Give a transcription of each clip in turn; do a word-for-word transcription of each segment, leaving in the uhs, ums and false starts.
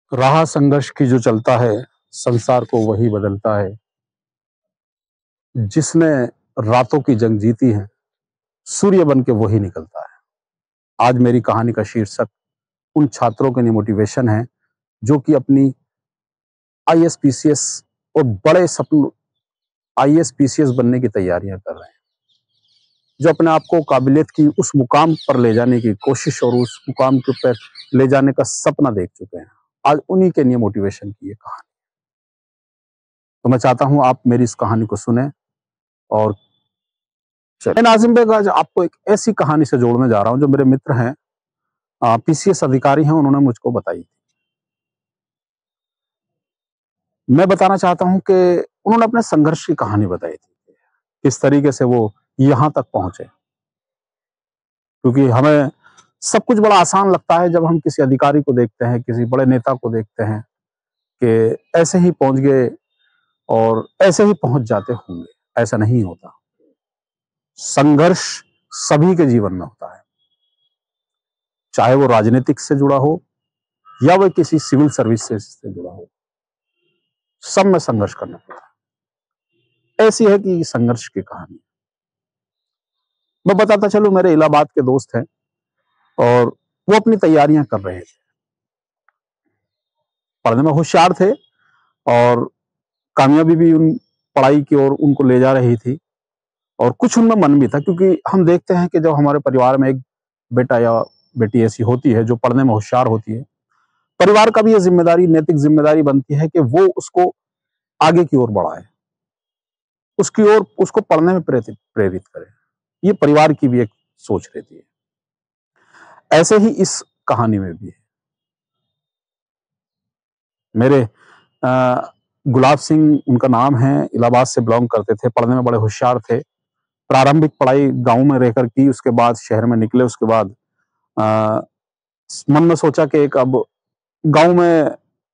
राह संघर्ष की जो चलता है, संसार को वही बदलता है। जिसने रातों की जंग जीती है, सूर्य बन के वही निकलता है। आज मेरी कहानी का शीर्षक उन छात्रों के लिए मोटिवेशन है, जो कि अपनी आईएएस, पीसीएस और बड़े सपने आईएएस, पीसीएस बनने की तैयारियां कर रहे हैं। जो अपने आप को काबिलियत की उस मुकाम पर ले जाने की कोशिश और उस मुकाम के ऊपर ले जाने का सपना देख चुके हैं। आज उन्हीं के लिए मोटिवेशन की ये कहानी। तो मैं चाहता हूं आप मेरी इस कहानी को सुने और चलिए। नाज़िम बेग, आज आपको एक ऐसी कहानी से जोड़ने जा रहा हूं जो मेरे मित्र हैं, अ, पीसीएस अधिकारी हैं, उन्होंने मुझको बताई। मैं बताना चाहता हूं कि उन्होंने अपने संघर्ष की कहानी बताई थी, किस तरीके से वो यहां तक पहुंचे। क्योंकि हमें सब कुछ बड़ा आसान लगता है जब हम किसी अधिकारी को देखते हैं, किसी बड़े नेता को देखते हैं कि ऐसे ही पहुंच गए और ऐसे ही पहुंच जाते होंगे। ऐसा नहीं होता। संघर्ष सभी के जीवन में होता है, चाहे वो राजनीतिक से जुड़ा हो या वो किसी सिविल सर्विस से जुड़ा हो। सब में संघर्ष करना पड़ता है। ऐसी है कि संघर्ष की कहानी। मैं बताता चलूं, मेरे इलाहाबाद के दोस्त हैं और वो अपनी तैयारियां कर रहे थे। पढ़ने में होशियार थे और कामयाबी भी उन पढ़ाई की ओर उनको ले जा रही थी और कुछ उनमें मन भी था। क्योंकि हम देखते हैं कि जब हमारे परिवार में एक बेटा या बेटी ऐसी होती है जो पढ़ने में होशियार होती है, परिवार का भी ये जिम्मेदारी, नैतिक जिम्मेदारी बनती है कि वो उसको आगे की ओर बढ़ाए, उसकी ओर उसको पढ़ने में प्रेरित प्रेरित करे। ये परिवार की भी एक सोच रहती है। ऐसे ही इस कहानी में भी है। मेरे अ, गुलाब सिंह उनका नाम है, इलाहाबाद से बिलोंग करते थे, पढ़ने में बड़े होशियार थे। प्रारंभिक पढ़ाई गांव में रहकर की, उसके बाद शहर में निकले। उसके बाद अ, मन में सोचा कि एक अब गांव में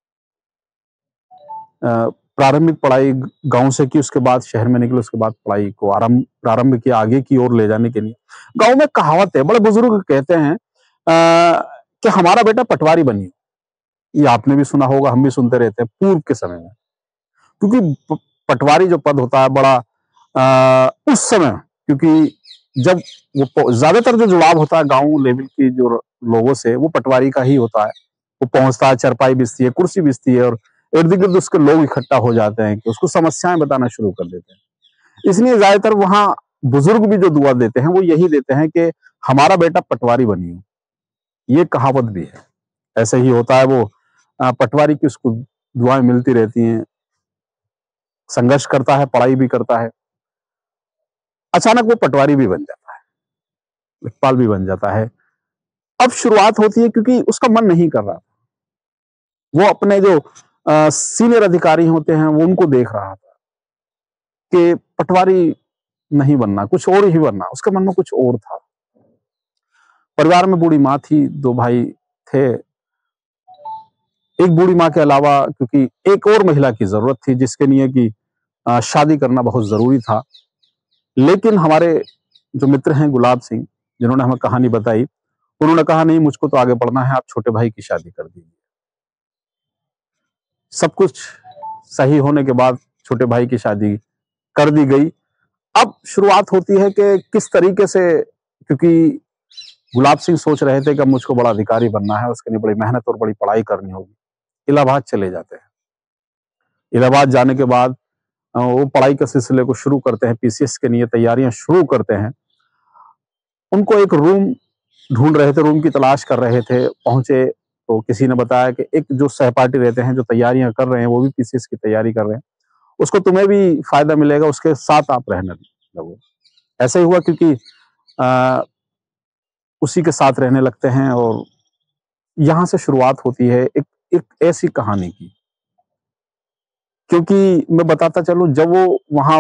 अ, प्रारंभिक पढ़ाई गांव से की, उसके बाद शहर में निकले। उसके बाद पढ़ाई को आरंभ प्रारंभ किया आगे की ओर ले जाने के लिए। गांव में कहावत है, बड़े बुजुर्ग कहते हैं आ, कि हमारा बेटा पटवारी बनिए। ये आपने भी सुना होगा, हम भी सुनते रहते हैं पूर्व के समय में। क्योंकि पटवारी जो पद होता है बड़ा आ, उस समय, क्योंकि जब वो ज्यादातर जो जुड़ाव होता है गांव लेवल की जो लोगों से, वो पटवारी का ही होता है। वो पहुंचता है, चरपाई बिछती है, कुर्सी बिछती है और इर्द गिर्द उसके लोग इकट्ठा हो जाते हैं कि उसको समस्याएं बताना शुरू कर देते हैं। इसलिए ज्यादातर वहां बुजुर्ग भी जो दुआ देते हैं वो यही देते हैं कि हमारा बेटा पटवारी बनिए। ये कहावत भी है। ऐसे ही होता है। वो पटवारी की उसको दुआएं मिलती रहती हैं, संघर्ष करता है, पढ़ाई भी करता है। अचानक वो पटवारी भी बन जाता है, लेखपाल भी बन जाता है। अब शुरुआत होती है, क्योंकि उसका मन नहीं कर रहा। वो अपने जो सीनियर अधिकारी होते हैं वो उनको देख रहा था कि पटवारी नहीं बनना, कुछ और ही बनना। उसके मन में कुछ और था। परिवार में बूढ़ी माँ थी, दो भाई थे। एक बूढ़ी माँ के अलावा क्योंकि एक और महिला की जरूरत थी, जिसके लिए कि शादी करना बहुत जरूरी था। लेकिन हमारे जो मित्र हैं गुलाब सिंह, जिन्होंने हमें कहानी बताई, उन्होंने कहा नहीं, मुझको तो आगे बढ़ना है, आप छोटे भाई की शादी कर दीजिए। सब कुछ सही होने के बाद छोटे भाई की शादी कर दी गई। अब शुरुआत होती है कि किस तरीके से, क्योंकि गुलाब सिंह सोच रहे थे कि अब मुझको बड़ा अधिकारी बनना है, उसके लिए बड़ी मेहनत और बड़ी पढ़ाई करनी होगी। इलाहाबाद चले जाते हैं। इलाहाबाद जाने के बाद वो पढ़ाई के सिलसिले को शुरू करते हैं, पीसीएस के लिए तैयारियां शुरू करते हैं। उनको एक रूम ढूंढ रहे थे, रूम की तलाश कर रहे थे। पहुंचे तो किसी ने बताया कि एक जो सहपाठी रहते हैं, जो तैयारियां कर रहे हैं, वो भी पीसीएस की तैयारी कर रहे हैं, उसको तुम्हें भी फायदा मिलेगा, उसके साथ आप रहने लगो। ऐसा ही हुआ, क्योंकि आ, उसी के साथ रहने लगते हैं और यहां से शुरुआत होती है एक एक ऐसी कहानी की। क्योंकि मैं बताता चलूं, जब वो वहां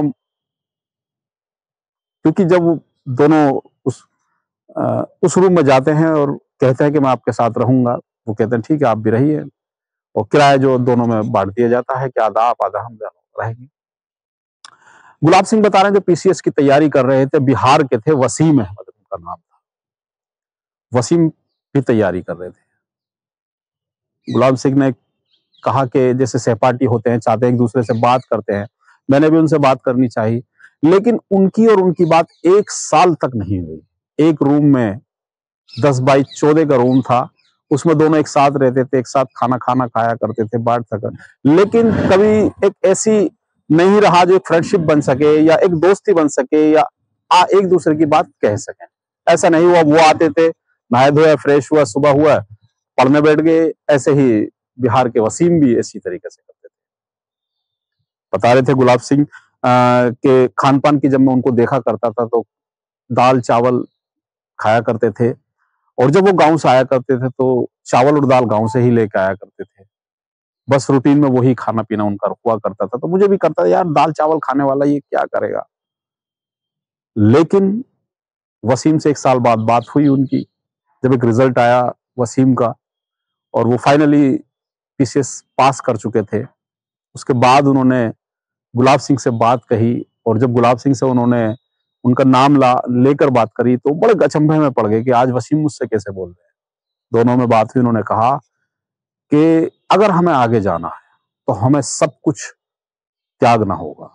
क्योंकि जब वो दोनों उस आ, उस रूम में जाते हैं और कहते हैं कि मैं आपके साथ रहूंगा, वो कहते हैं ठीक है, आप भी रहिए। और किराया जो दोनों में बांट दिया जाता है कि आधा आप, आधा हम रहेंगे। गुलाब सिंह बता रहे हैं जो पीसीएस की तैयारी कर रहे थे, बिहार के थे, वसीम अहमद उनका नाम था। वसीम भी तैयारी कर रहे थे। गुलाब सिंह ने कहा कि जैसे सहपाठी होते हैं, चाहते हैं एक दूसरे से बात करते हैं, मैंने भी उनसे बात करनी चाही, लेकिन उनकी और उनकी बात एक साल तक नहीं हुई। एक रूम में दस बाई चौदह का रूम था, उसमें दोनों एक साथ रहते थे, एक साथ खाना खाना खाया करते थे, बांट सक लेकिन कभी एक ऐसी नहीं रहा जो एक फ्रेंडशिप बन सके या एक दोस्ती बन सके या आ, एक दूसरे की बात कह सकें। ऐसा नहीं हुआ, वो आते थे, नहाए धोए, फ्रेश हुआ, सुबह हुआ, पढ़ने बैठ गए। ऐसे ही बिहार के वसीम भी इसी तरीके से करते थे। बता रहे थे गुलाब सिंह के खान पान की, जब मैं उनको देखा करता था तो दाल चावल खाया करते थे, और जब वो गांव से आया करते थे तो चावल और दाल गांव से ही लेके आया करते थे। बस रूटीन में वही खाना पीना उनका हुआ करता था, तो मुझे भी करता था यार, दाल चावल खाने वाला ये क्या करेगा। लेकिन वसीम से एक साल बाद बात हुई उनकी, जब एक रिजल्ट आया वसीम का और वो फाइनली पीसीएस पास कर चुके थे, उसके बाद उन्होंने गुलाब सिंह से बात कही, और जब गुलाब सिंह से उन्होंने उनका नाम ला लेकर बात करी तो बड़े अचंभे में पड़ गए कि आज वसीम मुझसे कैसे बोल रहे हैं। दोनों में बात हुई, उन्होंने कहा कि अगर हमें आगे जाना है तो हमें सब कुछ त्यागना होगा।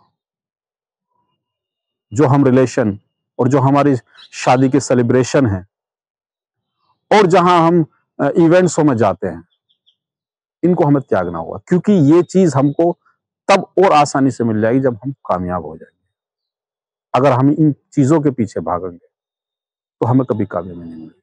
जो हम रिलेशन और जो हमारी शादी की सेलिब्रेशन है और जहां हम इवेंट्सों में जाते हैं, इनको हमें त्यागना होगा, क्योंकि ये चीज हमको तब और आसानी से मिल जाएगी जब हम कामयाब हो जाएंगे। अगर हम इन चीजों के पीछे भागेंगे तो हमें कभी कामयाबी नहीं मिलेगी।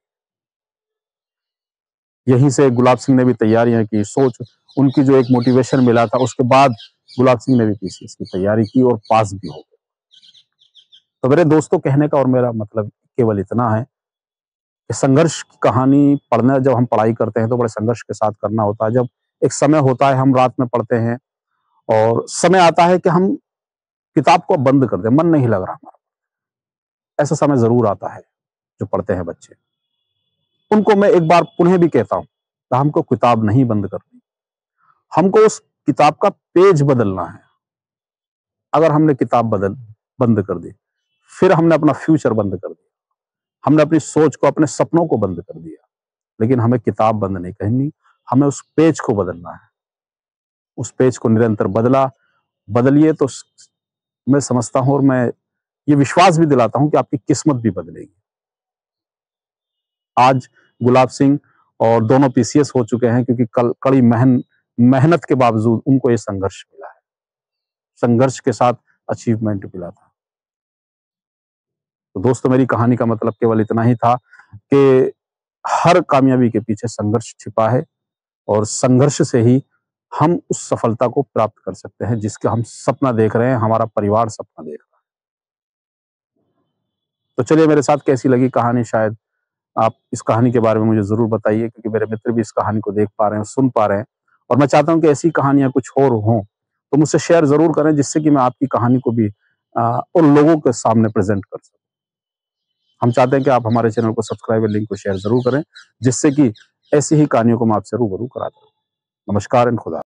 यहीं से गुलाब सिंह ने भी तैयारियां की, सोच उनकी जो एक मोटिवेशन मिला था, उसके बाद गुलाब सिंह ने भी पीसीएस की तैयारी की और पास भी हो गए। तो मेरे दोस्तों, कहने का और मेरा मतलब केवल इतना है कि संघर्ष की कहानी पढ़ना, जब हम पढ़ाई करते हैं तो बड़े संघर्ष के साथ करना होता है। जब एक समय होता है, हम रात में पढ़ते हैं, और समय आता है कि हम किताब को बंद कर दें, मन नहीं लग रहा हमारा, ऐसा समय जरूर आता है जो पढ़ते हैं बच्चे। उनको मैं एक बार पुनः भी कहता हूं कि हमको किताब नहीं बंद करनी, हमको उस किताब का पेज बदलना है। अगर हमने किताब बदल बंद कर दी, फिर हमने अपना फ्यूचर बंद कर दिया, हमने अपनी सोच को, अपने सपनों को बंद कर दिया। लेकिन हमें किताब बंद नहीं करनी, हमें उस पेज को बदलना है। उस पेज को निरंतर बदला बदलिए तो मैं समझता हूं और मैं ये विश्वास भी दिलाता हूं कि आपकी किस्मत भी बदलेगी। आज गुलाब सिंह और दोनों पीसीएस हो चुके हैं, क्योंकि कल कड़ी मेहन मेहनत के बावजूद उनको ये संघर्ष मिला है, संघर्ष के साथ अचीवमेंट मिला था। तो दोस्तों, मेरी कहानी का मतलब केवल इतना ही था कि हर कामयाबी के पीछे संघर्ष छिपा है, और संघर्ष से ही हम उस सफलता को प्राप्त कर सकते हैं जिसका हम सपना देख रहे हैं, हमारा परिवार सपना देख रहा है। तो चलिए, मेरे साथ कैसी लगी कहानी, शायद आप इस कहानी के बारे में मुझे जरूर बताइए, क्योंकि मेरे मित्र भी इस कहानी को देख पा रहे हैं, सुन पा रहे हैं, और मैं चाहता हूं कि ऐसी कहानियां कुछ और हों, तो मुझसे शेयर जरूर करें, जिससे कि मैं आपकी कहानी को भी आ, उन लोगों के सामने प्रेजेंट कर सकूं। हम चाहते हैं कि आप हमारे चैनल को सब्सक्राइब और लिंक को शेयर जरूर करें, जिससे कि ऐसी ही कहानियों को मैं आपसे रूबरू कराता हूं। नमस्कार एंड खुदा।